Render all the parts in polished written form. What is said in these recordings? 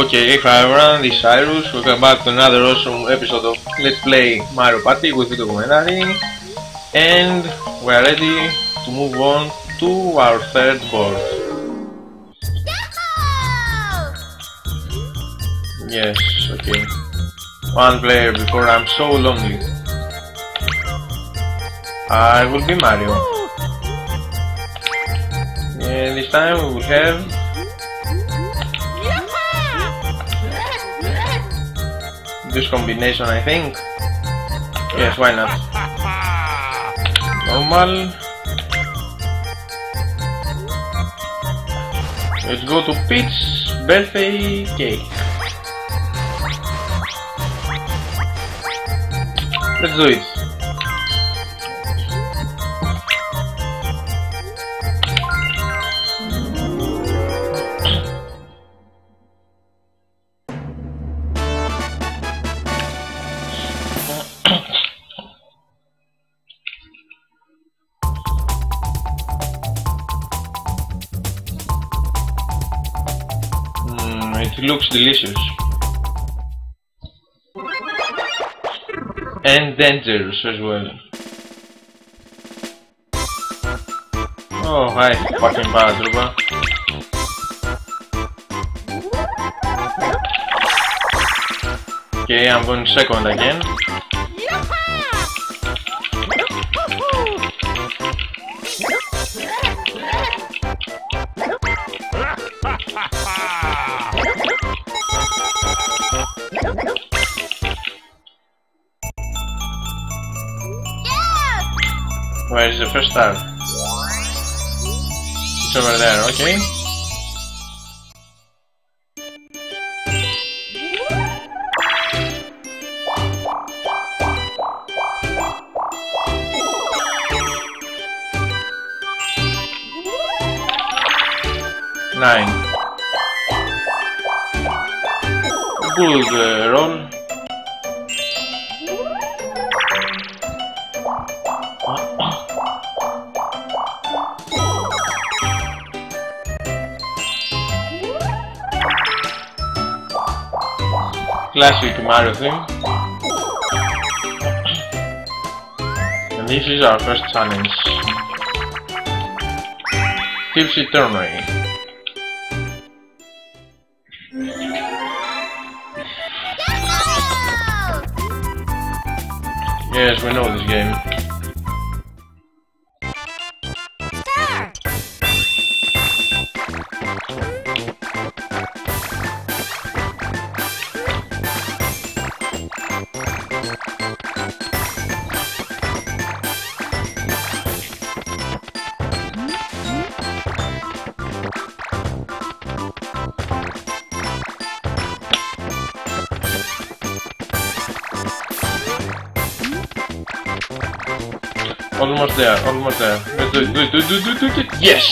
Okay, hey everyone, this is Cyrus. Welcome back to another awesome episode of Let's Play Mario Party with Vito Commentary. And we're ready to move on to our third board. Yes, okay. One player before I'm so lonely. I will be Mario. And this time we will have this combination, I think. Yes, why not? Normal. Let's go to Peach's birthday cake. Let's do it. It looks delicious. And dangerous as well. Oh, hi, fucking Badruba. Okay, I'm going second again. Where is the first star? It's over there, okay. Nine. Good roll. Classic Mario theme. And this is our first challenge. Tipsy Tourney. Yes, we know this game. Almost there, almost there. Let's do it. Yes!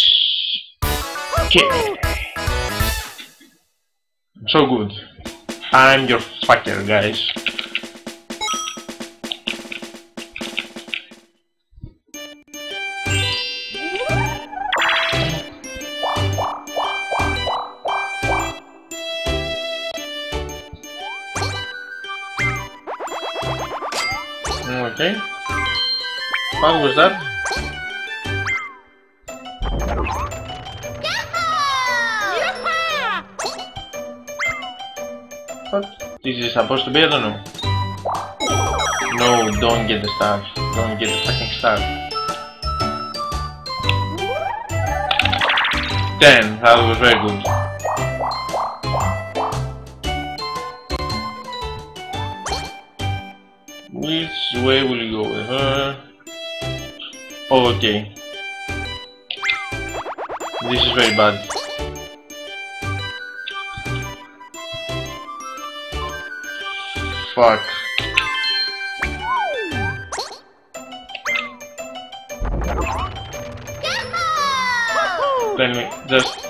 Okay. So good. I'm your fucker, guys. Okay. What was that? What? This is supposed to be, I don't know. No, don't get the star. Don't get the fucking star. 10, that was very good. Which way will you go with her? Oh, okay. This is very bad. Fuck. Let me just...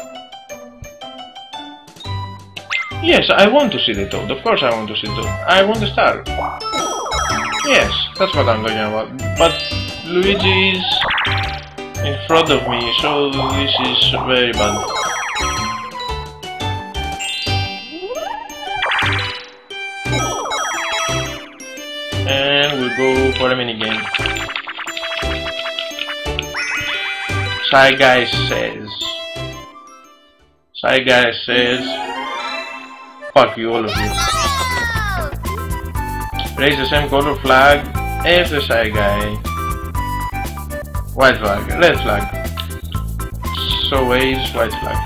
Yes, I want to see the toad. Of course I want to see the toad. I want the star. Yes, that's what I'm talking about. But Luigi is in front of me, so this is very bad. go for a minigame. Shy Guy says, fuck you, all of you. Raise the same color flag as the Shy Guy. White flag, red flag. So waves, white flag.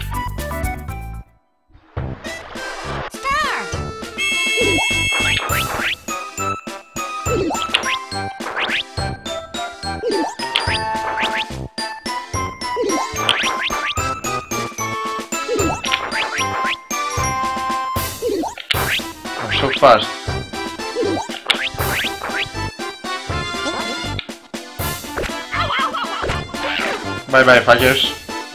I'm so fast. Bye bye, fuckers.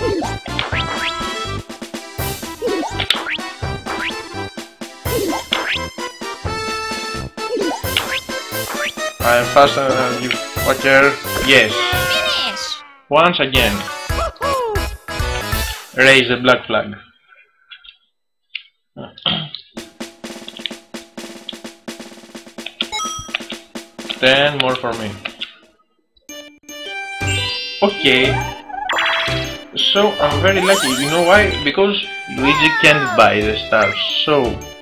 I'm faster than you, fucker. Yes. Finish. Once again. Raise the black flag. Ten more for me. Okay. So I'm very lucky. You know why? Because Luigi can't buy the stars. So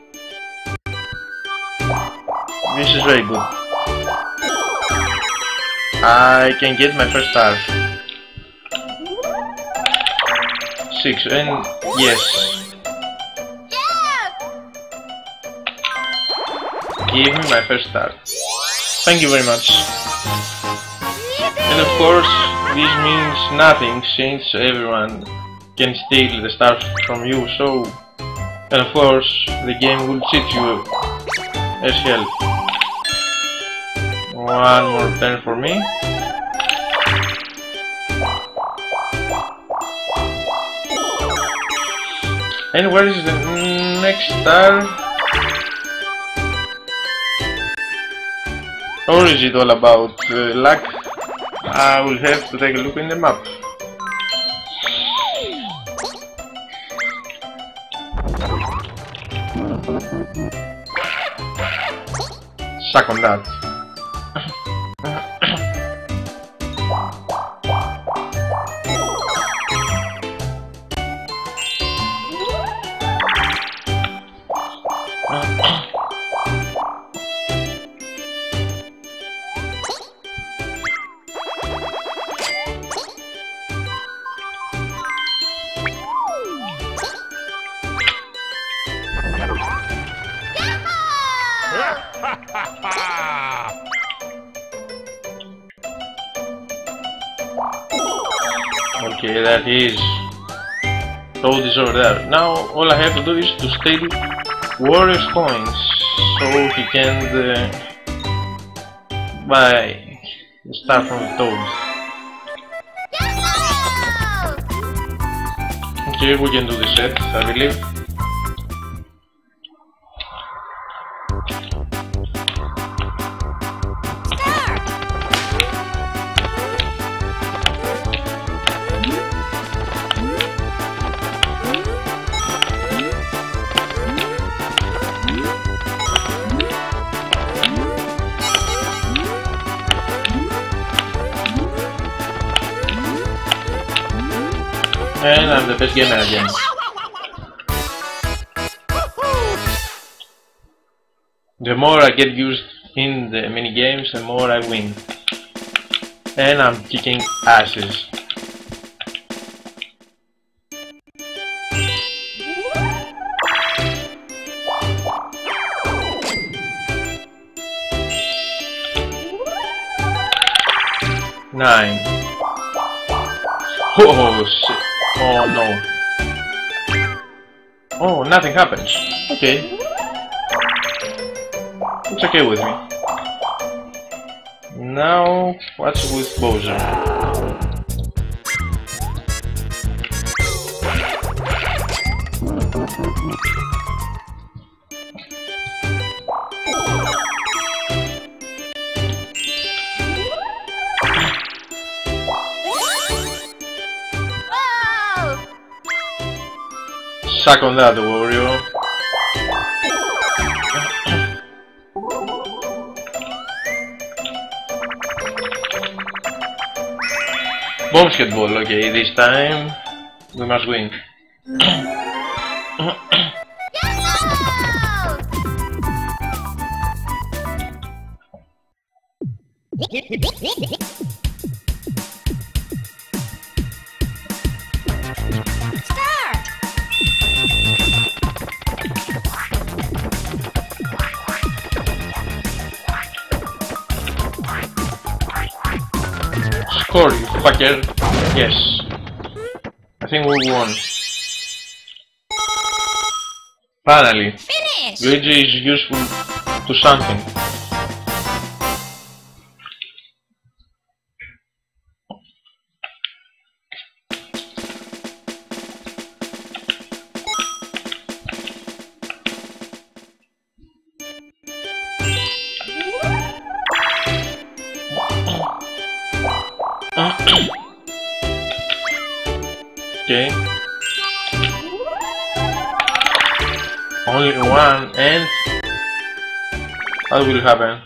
this is very good. I can get my first star. 6 and yes. Give me my first star. Thank you very much. And of course, this means nothing since everyone can steal the stars from you, so... And of course, the game will cheat you as hell. One more turn for me. And where is the next star? Or is it all about luck? I will have to take a look in the map. Suck on that. Okay, that is Toad is over there. Now all I have to do is to steal Warrior's coins so he can buy the stuff from the Toad. Okay, we can do this set, I believe. And I'm the best gamer again. The more I get used in the mini games, the more I win. And I'm kicking asses. Nine. Oh shit. Oh no. Oh, nothing happens. Okay. It's okay with me. Now, what's with Bowser? Suck on that, Wario. Basketball, okay, this time we must win. Score, you fucker. Yes. I think we won. Finally. Finish. Luigi is useful to something. Okay. Only one, and what will happen?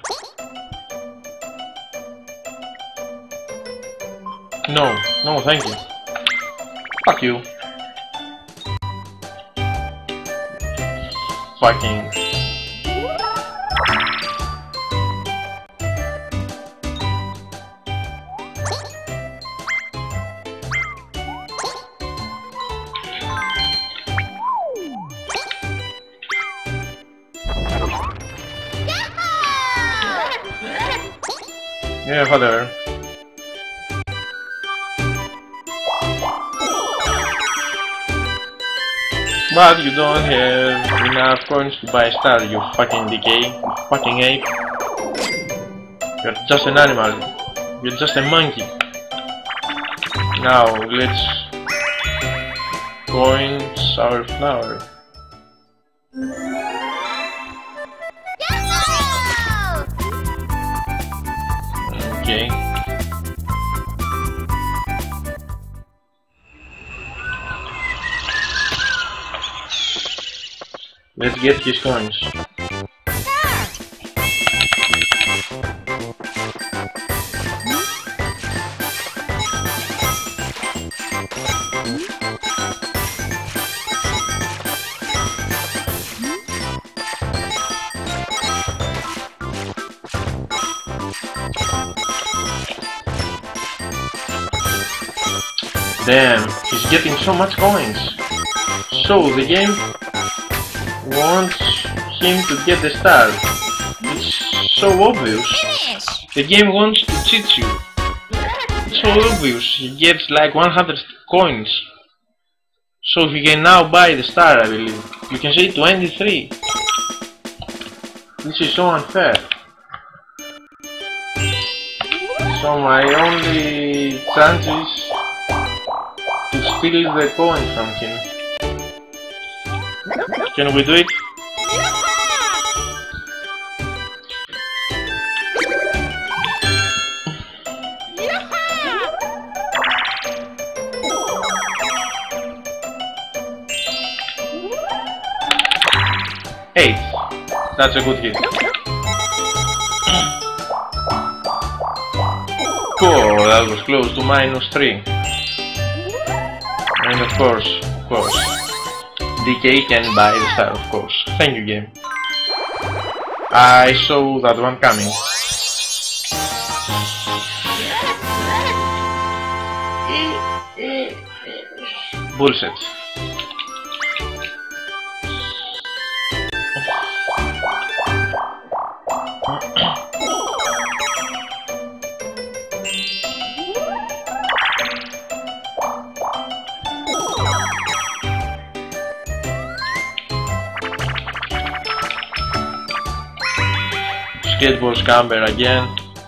No, no, thank you. Fuck you. Fucking. Yeah, whatever. But you don't have enough coins to buy a star, you fucking decay, you fucking ape. You're just an animal. You're just a monkey. Now let's coin sour flower. Okay. Let's get his coins. Damn, he's getting so much coins. So the game wants him to get the star. It's so obvious. Finish. The game wants to cheat you. It's so obvious. He gets like 100 coins. So he can now buy the star, I believe. You can say 23. This is so unfair. So my only chance is to steal the coin from him. Can we do it? Eight. That's a good hit. Cool, that was close to -3. And of course, DK can buy the star, of course. Thank you, game. I saw that one coming. Bullshit. Skateboard scamper again.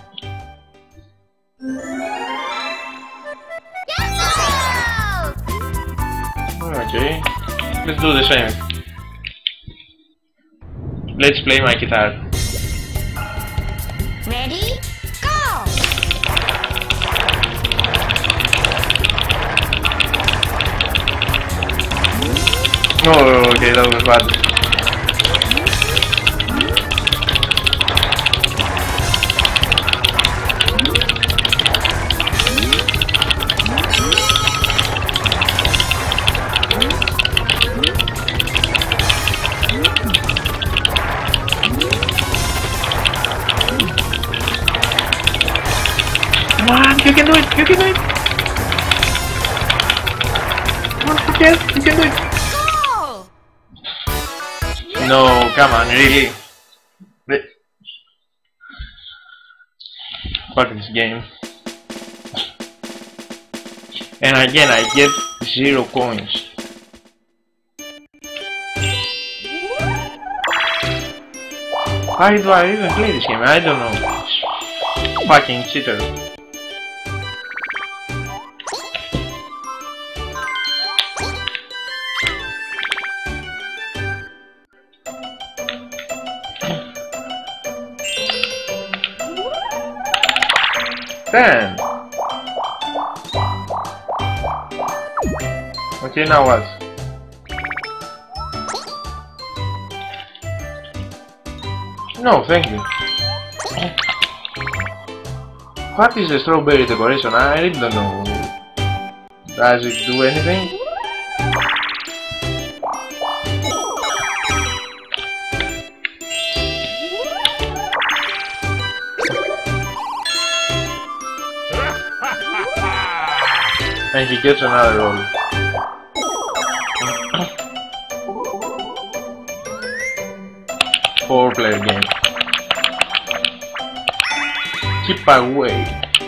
Okay, let's do the same. Let's play my guitar. Ready? Go! Oh, okay, that was bad. on, you can do it, you can do it! Come on, Raquel, you can do it! Go! No, come on, really? Fuck this game. And again, I get 0 coins. Why do I even play this game? I don't know. Fucking cheater. Damn. Okay, now what? No, thank you. What is the strawberry decoration? I really don't know. Does it do anything? And he gets another roll. 4-player game. Keep away.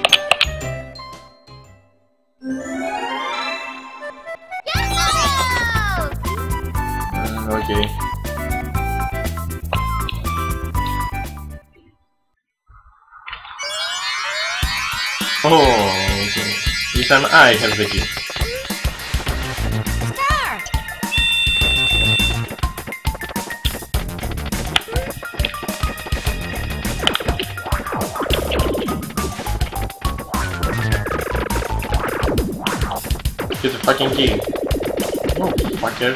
Okay. Oh, okay. This time I have the key. Start! Get the fucking key. No, fuckers.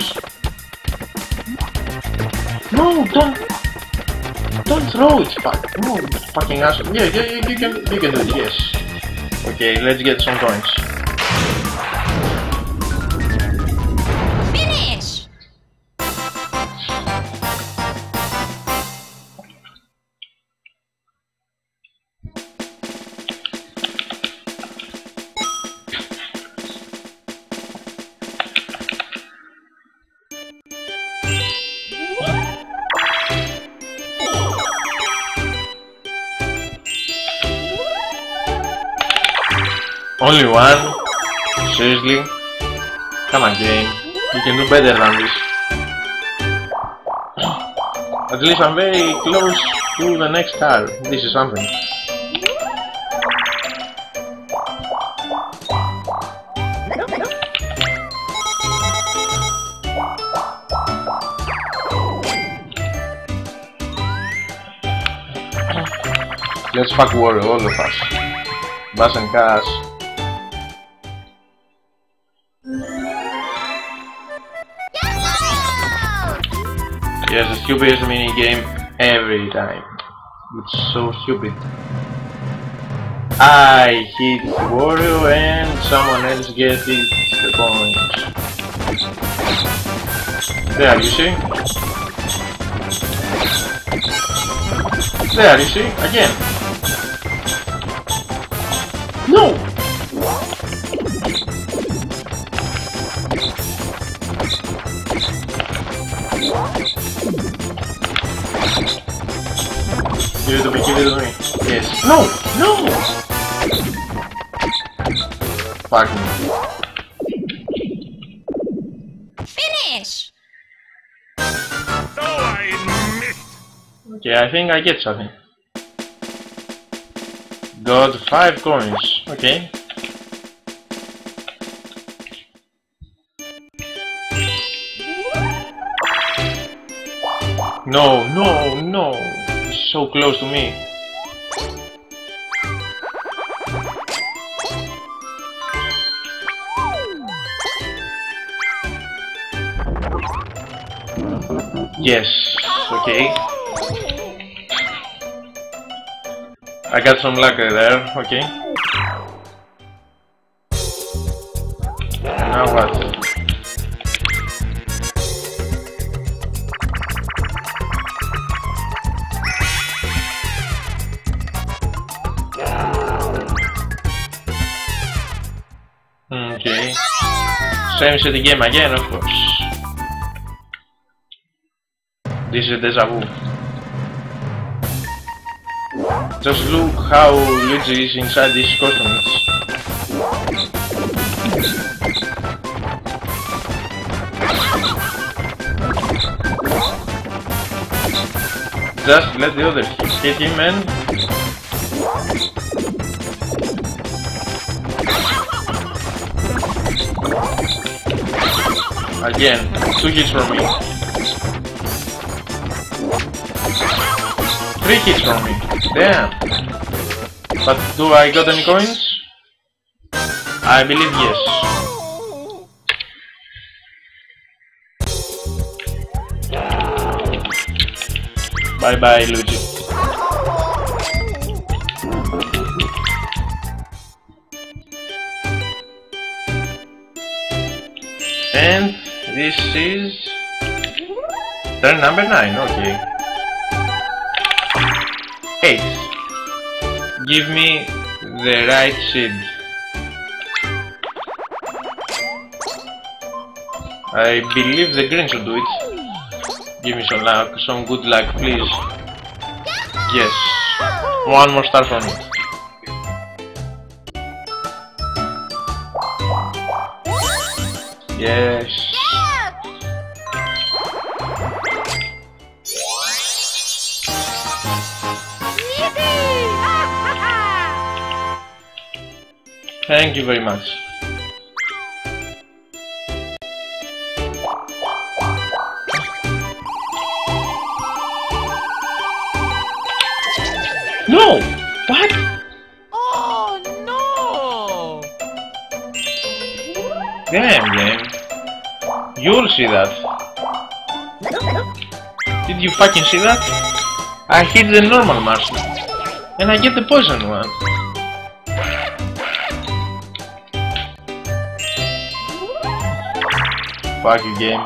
No, don't throw it, fuck. No, fucking asshole. Yeah, you can do it, yes. Okay, let's get some coins. Finish! Only one? Seriously? Come on, game. You can do better than this. At least I'm very close to the next star. This is something. Let's fuck Wario, all of us. Bass and Cash. Yes, the stupidest mini game every time. It's so stupid. I hit Wario and someone else gets the points. There, you see? There, you see? Again. No! Give it to me, give it to me. Yes. No! No! Fuck me. Finish! So I missed. Okay, I think I get something. Got 5 coins. Okay. No, no, no. It's so close to me. Yes, okay. I got some luck there, okay. And now what? Same city game again, of course. This is a deja vu. Just look how Luigi is inside these costumes. Just let the other hit him and... Again, 2 hits from me. 3 hits from me. Damn. But do I got any coins? I believe yes. Bye bye, Luigi. And this is turn number 9, okay. 8. Give me the right seed. I believe the green should do it. Give me some luck, some good luck, please. Yes. 1 more star from me. Yes. Thank you very much. No! What? Oh no! Damn game. You'll see that. Did you fucking see that? I hit the normal mushroom and I get the poison one. Fuck you, game.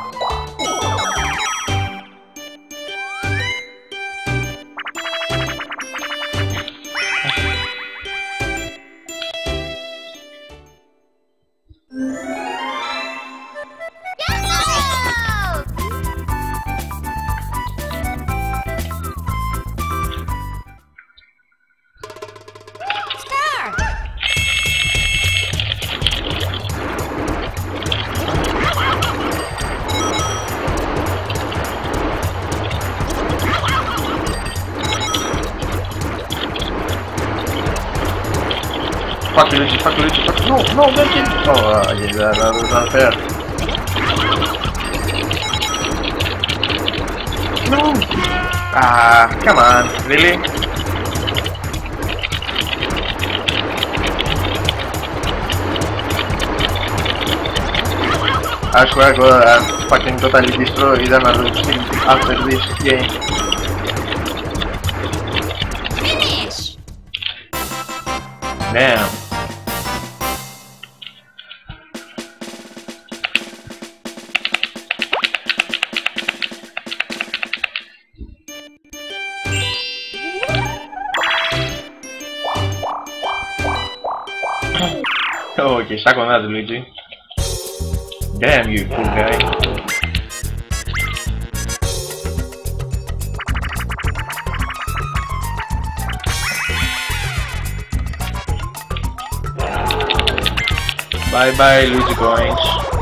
Fuck Luigi, fuck Luigi, fuck... No, no, don't kill... Oh, yeah, that was unfair. No! Ah, come on, really? I swear to God, I'm fucking totally destroyed and I'm losing after this game. Finish! Damn. Oh, okay, suck on that, Luigi. Damn you, cool guy. Bye bye, Luigi coins.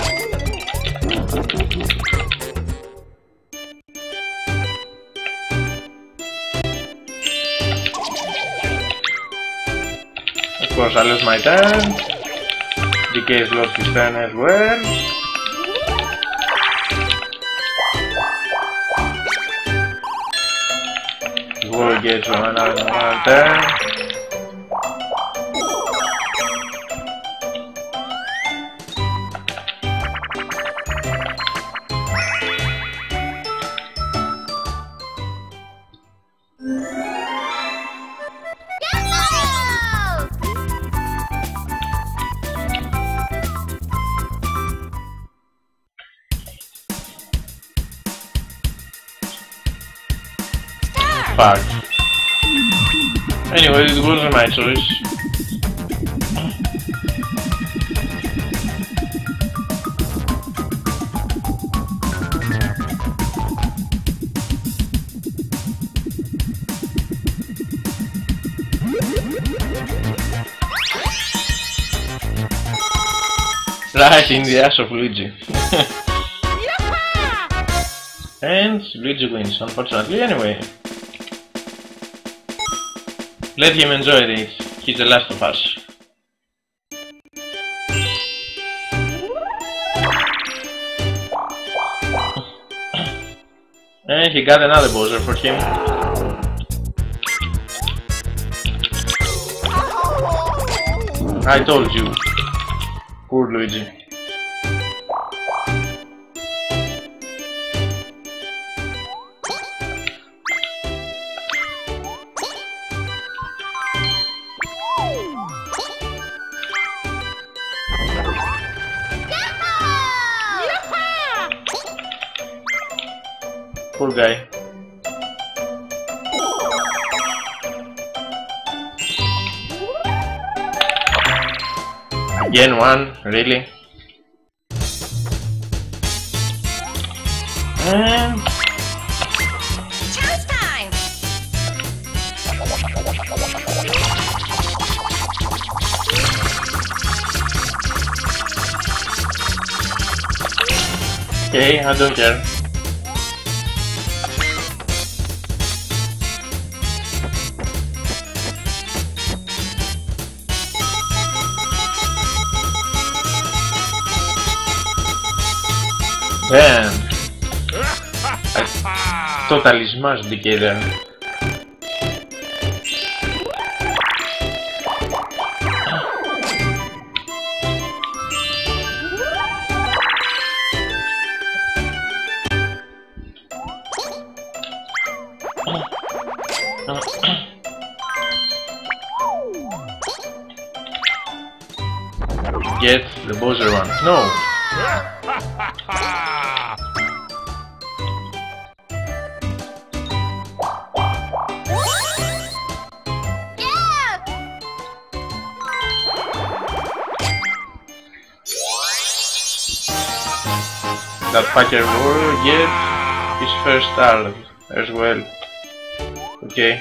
Of course, I lost my turn. DK's lost his turn as well. War gets another turn. Fuck. Anyway, it wasn't my choice. Right in the ass of Luigi. Yaha! And Luigi wins, unfortunately. Anyway, let him enjoy it. He's the last of us. And he got another Bowser for him. I told you. Poor Luigi. Poor guy. Again one, really? And Chance time! okay, I don't care. Damn! I totally smashed DK there. Get the Bowser one. No! That fucker will get his first star as well. Okay.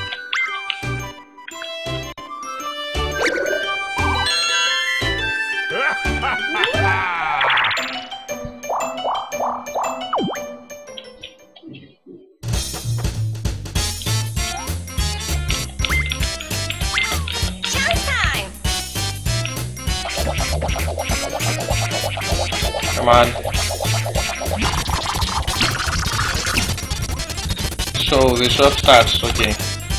Chance time! Come on. So the shot starts, okay.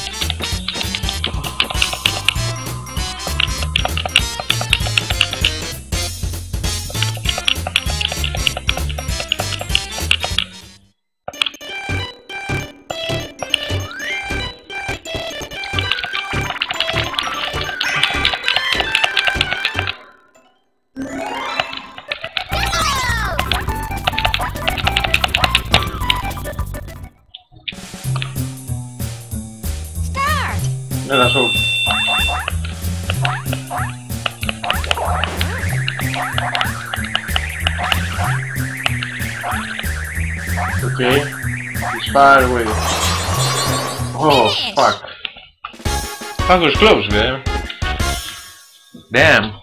Let us hope. Okay, he's far away. Oh, fuck. That was close, man. Damn.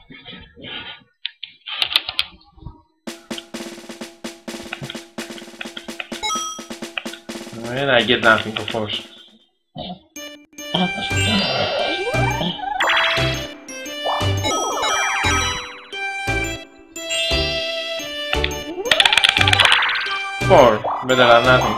And I get nothing, of course. Four, better than nothing.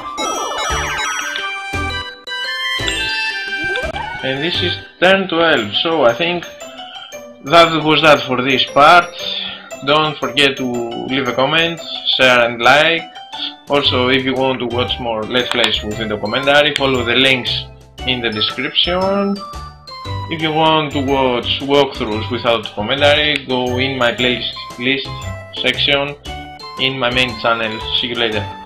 And this is turn 12, so I think that was that for this part. Don't forget to leave a comment, share and like. Also, if you want to watch more Let's Plays within the commentary, follow the links in the description. If you want to watch walkthroughs without commentary, go in my playlist section in my main channel. See you later.